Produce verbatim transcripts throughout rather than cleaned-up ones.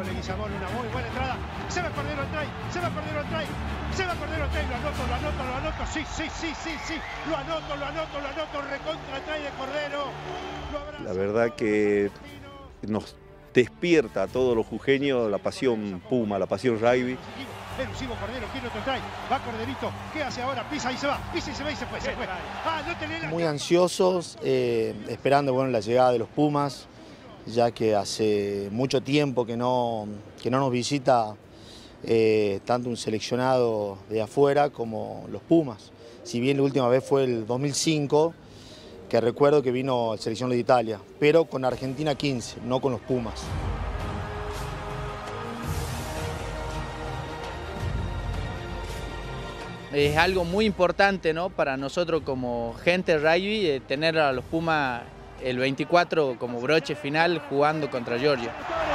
Leguizamón, una muy buena entrada. Se va Cordero al try, se va Cordero al try, se va Cordero al try, lo anoto, lo anoto, lo anoto, sí, sí, sí, sí, sí, lo anoto, lo anoto, lo anoto, recontra try de Cordero. La verdad que nos despierta a todos los jujeños la pasión Puma, la pasión rugby. Elusivo Cordero, quiere otro try, va Corderito, ¿qué hace ahora? Pisa y se va, pisa y se va y se fue, se fue. Ah, no tenés la... Muy ansiosos, eh, esperando bueno, la llegada de los Pumas, ya que hace mucho tiempo que no, que no nos visita eh, tanto un seleccionado de afuera como los Pumas. Si bien la última vez fue el dos mil cinco, que recuerdo que vino el selección de Italia, pero con Argentina quince, no con los Pumas. Es algo muy importante, ¿no?, para nosotros como gente de rugby, eh, tener a los Pumas el veinticuatro como broche final jugando contra Georgia.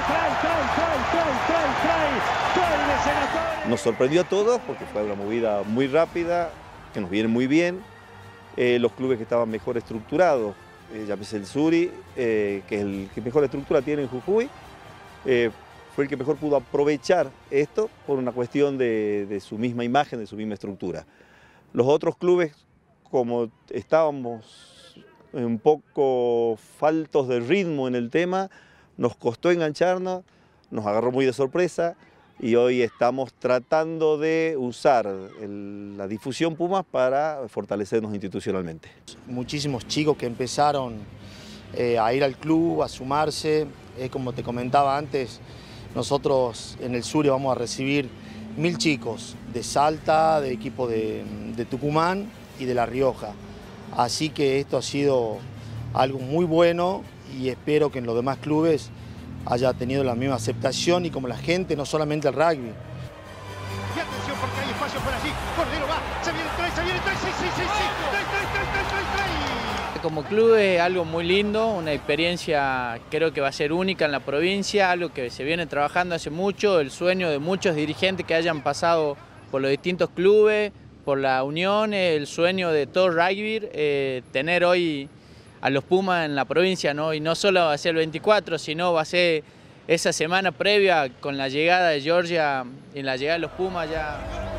Nos sorprendió a todos porque fue una movida muy rápida, que nos viene muy bien. Eh, los clubes que estaban mejor estructurados, eh, llámese el Suri, eh, que es el que mejor estructura tiene en Jujuy, eh, fue el que mejor pudo aprovechar esto por una cuestión de, de su misma imagen, de su misma estructura. Los otros clubes, como estábamos un poco faltos de ritmo en el tema, nos costó engancharnos, nos agarró muy de sorpresa y hoy estamos tratando de usar el, la difusión Pumas para fortalecernos institucionalmente. Muchísimos chicos que empezaron eh, a ir al club, a sumarse, eh, como te comentaba antes, nosotros en el sur vamos a recibir mil chicos de Salta, de equipo de, de Tucumán y de La Rioja. Así que esto ha sido algo muy bueno y espero que en los demás clubes haya tenido la misma aceptación y como la gente, no solamente el rugby. Y atención porque hay espacio por allí. Cordero va, se viene el try, se viene el try, sí, sí, sí, sí. Try, try, try, try, try, try. Como club es algo muy lindo, una experiencia creo que va a ser única en la provincia, algo que se viene trabajando hace mucho, el sueño de muchos dirigentes que hayan pasado por los distintos clubes, por la unión, el sueño de todo rugby, eh, tener hoy a los Pumas en la provincia, ¿no? Y no solo va a ser el veinticuatro, sino va a ser esa semana previa con la llegada de Georgia y la llegada de los Pumas ya.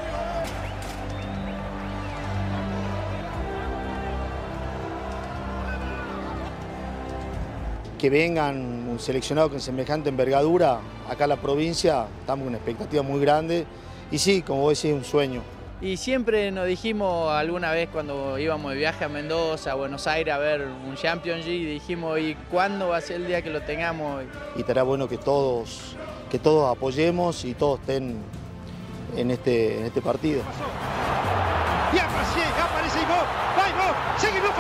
Que vengan un seleccionado con semejante envergadura acá a la provincia, estamos con una expectativa muy grande y sí, como vos decís, un sueño. Y siempre nos dijimos alguna vez cuando íbamos de viaje a Mendoza, a Buenos Aires a ver un Championship, dijimos, ¿y cuándo va a ser el día que lo tengamos? Y será bueno que todos, que todos apoyemos y todos estén en este, en este partido. Y aparece, aparece Ivo, va Ivo, sigue Ivo,